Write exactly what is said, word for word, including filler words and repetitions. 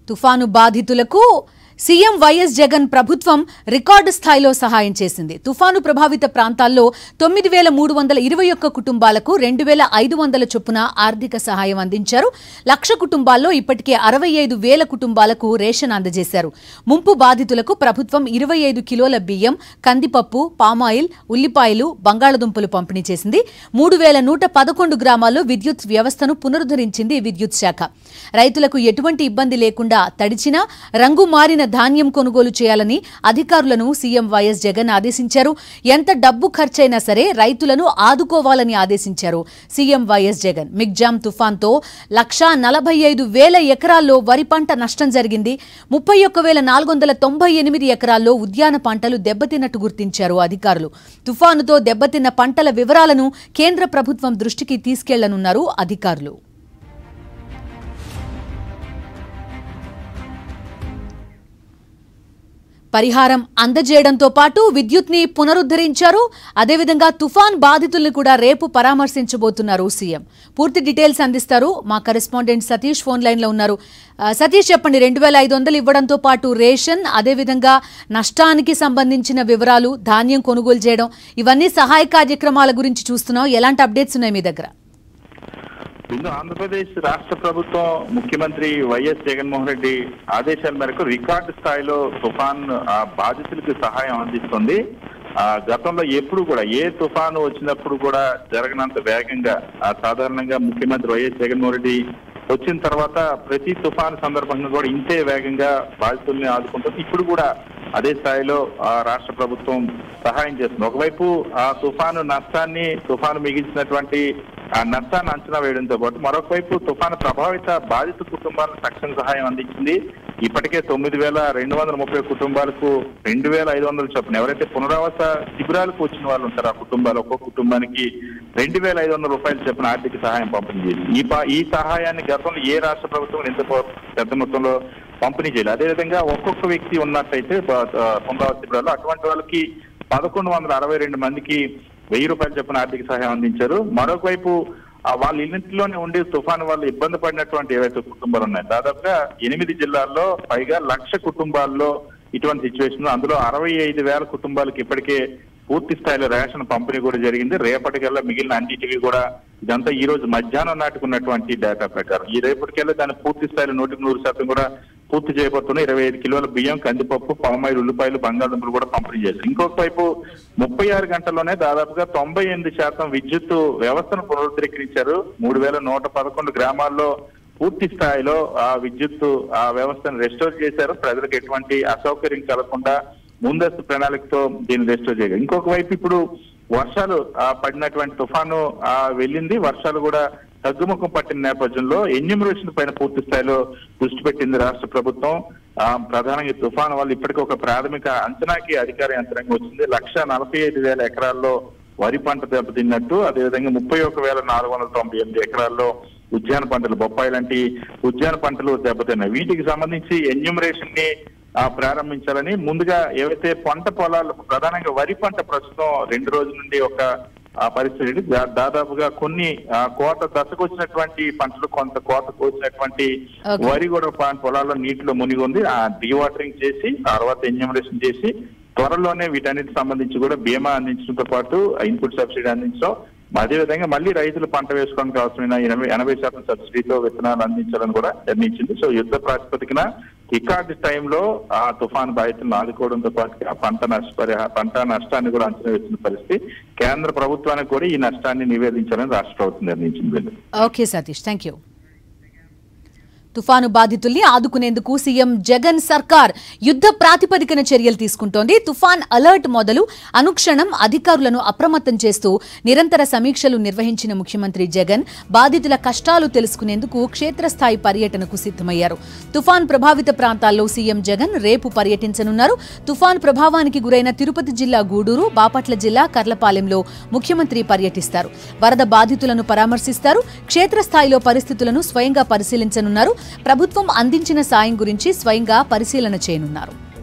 తుఫాను బాధితులకు CM YS Jagan ప్రభుత్వం రికార్డు స్థాయిలో సహాయం చేసింది. తుఫాను ప్రభావిత ప్రాంతాల్లో తొమ్మిది వేల మూడు వందల ఇరవై ఒక్క కుటుంబాలకు రెండు వేల ఐదు వందల చొప్పున ఆర్థిక సహాయం అందించారు. లక్ష కుటుంబాల్లో ఇప్పటికే అరవై ఐదు వేల కుటుంబాలకు రేషన్ అందజేశారు. ముంపు బాధితులకు ప్రభుత్వం ఇరవై ఐదు కిలోల బియ్యం, కందిపప్పు, పామాయిల్, ఉల్లిపాయలు, బంగాళదుంపలు పంపిణీ చేసింది. మూడు వేల నూట పదకొండు గ్రామాల్లో విద్యుత్ వ్యవస్థను పునరుద్ధరించింది విద్యుత్ శాఖ. రైతులకు ఎటువంటి ఇబ్బంది లేకుండా తడిచినా రంగు మారిన ధాన్యం కొనుగోలు చేయాలని అధికారులను సీఎం వైఎస్ జగన్ ఆదేశించారు. ఎంత డబ్బు ఖర్చైనా సరే రైతులను ఆదుకోవాలని ఆదేశించారు సీఎం వైఎస్ జగన్. మిగ్జామ్ తుఫాన్తో లక్షా నలభై ఐదు వేల ఎకరాల్లో వరి పంట నష్టం జరిగింది. ముప్పై ఒక్క వేల నాలుగు వందల తొంభై ఎనిమిది ఎకరాల్లో ఉద్యాన పంటలు దెబ్బతిన్నట్టు గుర్తించారు అధికారులు. తుఫానుతో దెబ్బతిన్న పంటల వివరాలను కేంద్ర ప్రభుత్వం దృష్టికి తీసుకెళ్లనున్నారు అధికారులు. పరిహారం అందజేయడంతో పాటు విద్యుత్ ని పునరుద్ధరించారు. అదేవిధంగా తుఫాన్ బాధితుల్ని కూడా రేపు పరామర్శించబోతున్నారు సీఎం. పూర్తి డీటెయిల్స్ అందిస్తారు మా కరెస్పాండెంట్ సతీష్ ఫోన్ లైన్ లో ఉన్నారు. సతీష్ చెప్పండి, రెండు వేల ఐదు వందలు ఇవ్వడంతో పాటు రేషన్, అదేవిధంగా నష్టానికి సంబంధించిన వివరాలు, ధాన్యం కొనుగోలు చేయడం, ఇవన్నీ సహాయ కార్యక్రమాల గురించి చూస్తున్నాం. ఎలాంటి అప్డేట్స్ ఉన్నాయి మీ దగ్గర? ఇందు ఆంధ్రప్రదేశ్ రాష్ట్ర ప్రభుత్వం ముఖ్యమంత్రి వైఎస్ జగన్మోహన్ రెడ్డి ఆదేశాల మేరకు రికార్డు స్థాయిలో తుఫాన్ బాధితులకు సహాయం అందిస్తుంది. ఆ గతంలో ఎప్పుడు కూడా ఏ తుఫాను వచ్చినప్పుడు కూడా జరగనంత వేగంగా సాధారణంగా ముఖ్యమంత్రి వైఎస్ జగన్మోహన్ రెడ్డి వచ్చిన తర్వాత ప్రతి తుఫాను సందర్భంగా కూడా ఇంతే వేగంగా బాధితుల్ని ఆదుకుంటుంది. ఇప్పుడు కూడా అదే స్థాయిలో రాష్ట్ర ప్రభుత్వం సహాయం చేస్తుంది. ఒకవైపు ఆ తుఫాను నష్టాన్ని తుఫాను మిగిల్చినటువంటి ఆ నష్టాన్ని అంచనా వేయడంతో పాటు మరొక వైపు తుఫాను ప్రభావిత బాధిత కుటుంబాలకు తక్షణ సహాయం అందించింది. ఇప్పటికే తొమ్మిది వేల రెండు వందల ముప్పై కుటుంబాలకు రెండు వేల ఐదు వందల చొప్పున ఎవరైతే పునరావాస శిబిరాలకు వచ్చిన వాళ్ళు ఉంటారో ఆ కుటుంబాలు ఒక్కొక్క కుటుంబానికి రెండు వేల ఐదు వందల రూపాయలు చొప్పున ఆర్థిక సహాయం పంపిణీ చేసింది. ఈ ఈ సహాయాన్ని గతంలో ఏ రాష్ట్ర ప్రభుత్వం ఎంత పెద్ద మొత్తంలో పంపిణీ చేయాలి. అదేవిధంగా ఒక్కొక్క వ్యక్తి ఉన్నట్టయితే పునరావాస శిబిరాలు అటువంటి వాళ్ళకి పదకొండు వందల అరవై రెండు మందికి వెయ్యి రూపాయలు చొప్పున ఆర్థిక సహాయం అందించారు. మరొక వైపు వాళ్ళ ఇంటిలోనే ఉండి తుఫాను వాళ్ళు ఇబ్బంది పడినటువంటి ఏవైతే కుటుంబాలు ఉన్నాయి, దాదాపుగా ఎనిమిది జిల్లాల్లో పైగా లక్ష కుటుంబాల్లో ఇటువంటి సిచ్యువేషన్, అందులో అరవై ఐదు వేల కుటుంబాలకు ఇప్పటికే పూర్తి స్థాయిలో రేషన్ పంపిణీ కూడా జరిగింది. రేపటికల్లా మిగిలిన అన్నిటికీ కూడా ఇదంతా ఈ రోజు మధ్యాహ్నం నాటుకున్నటువంటి డేటా ప్రకారం ఈ రేపటికల్లా దాన్ని పూర్తి స్థాయిలో నూటికి నూరు శాతం కూడా పూర్తి చేయబోతున్నాయి. ఇరవై ఐదు కిలోల బియ్యం, కందిపప్పు, పామాయిల్, ఉల్లిపాయలు, బంగాళదుంపలు కూడా పంపిణీ చేశారు. ఇంకొక వైపు ముప్పై ఆరు గంటల్లోనే దాదాపుగా తొంభై ఎనిమిది శాతం విద్యుత్ వ్యవస్థను పునరుద్ధరించారు. మూడు వేల నూట పదకొండు గ్రామాల్లో పూర్తి స్థాయిలో ఆ విద్యుత్ ఆ వ్యవస్థను రెస్టోర్ చేశారు. ప్రజలకు ఎటువంటి అసౌకర్యం కలగకుండా ముందస్తు ప్రణాళికతో దీన్ని రెస్టోర్ చేయగలరు. ఇంకొక వైపు ఇప్పుడు వర్షాలు పడినటువంటి తుఫాను ఆ వెళ్ళింది. వర్షాలు కూడా తగ్గుముఖం పట్టిన నేపథ్యంలో ఎన్యూమరేషన్ పైన పూర్తి స్థాయిలో దృష్టి పెట్టింది రాష్ట్ర ప్రభుత్వం. ఆ ప్రధానంగా తుఫాను వల్ల ఇప్పటికీ ఒక ప్రాథమిక అంచనాకి అధికార యంత్రాంగం వచ్చింది. లక్ష నలభై ఐదు వేల ఎకరాల్లో వరి పంట దెబ్బతిన్నట్టు, అదేవిధంగా ముప్పై ఒక వేల నాలుగు వందల తొంభై ఎనిమిది ఎకరాల్లో ఉద్యాన పంటలు, బొప్పాయి లాంటి ఉద్యాన పంటలు దెబ్బతిన్నాయి. వీటికి సంబంధించి ఎన్యూమరేషన్ ని ప్రారంభించాలని ముందుగా ఏవైతే పంట పొలాలు ప్రధానంగా వరి పంట ప్రస్తుతం రెండు రోజుల నుండి ఒక పరిస్థితి దాదాపుగా కొన్ని కోత దశకు వచ్చినటువంటి పంటలు, కొంత కోత కోసినటువంటి వరి కూడా పొలాల్లో నీటిలో మునిగి ఉంది. ఆ డీవాటరింగ్ చేసి తర్వాత ఎన్యూమరేషన్ చేసి త్వరలోనే వీటన్నిటికి సంబంధించి కూడా బీమా అందించడంతో పాటు ఇన్పుట్ సబ్సిడీ అందించడం, అదేవిధంగా మళ్ళీ రైతులు పంట వేసుకోవడానికి అవసరమైన ఎనభై ఎనభై శాతం సబ్సిడీతో విత్తనాలు అందించాలని కూడా నిర్ణయించింది. సో యుద్ధ ప్రాతిపదికన రికార్డు టైంలో ఆ తుఫాను బాధితులను ఆదుకోవడంతో పాటు ఆ పంట నష్టపరిహార పంట నష్టాన్ని కూడా అంచనా వేసిన పరిస్థితి. కేంద్ర ప్రభుత్వానికి కూడా ఈ నష్టాన్ని నివేదించాలని రాష్ట్ర ప్రభుత్వం నిర్ణయించింది. Okay Satish, thank you. తుఫాను బాధితుల్ని ఆదుకునేందుకు సీఎం జగన్ సర్కార్ యుద్ధ ప్రాతిపదికన చర్యలు తీసుకుంటోంది. తుఫాన్ అలర్ట్ మొదలు అనుక్షణం అధికారులను అప్రమత్తం చేస్తూ నిరంతర సమీక్షలు నిర్వహించిన ముఖ్యమంత్రి జగన్ బాధితుల కష్టాలు తెలుసుకునేందుకు క్షేత్రస్థాయి పర్యటనకు సిద్ధమయ్యారు. తుఫాన్ ప్రభావిత ప్రాంతాల్లో సీఎం జగన్ రేపు పర్యటించనున్నారు. తుఫాన్ ప్రభావానికి గురైన తిరుపతి జిల్లా గూడూరు, బాపట్ల జిల్లా కర్లపాలెంలో ముఖ్యమంత్రి పర్యటిస్తారు. వరద బాధితులను పరామర్శిస్తారు. క్షేత్రస్థాయిలో పరిస్థితులను స్వయంగా పరిశీలించనున్నారు. ప్రభుత్వం అందించిన సాయం గురించి స్వయంగా పరిశీలన చేయనున్నారు.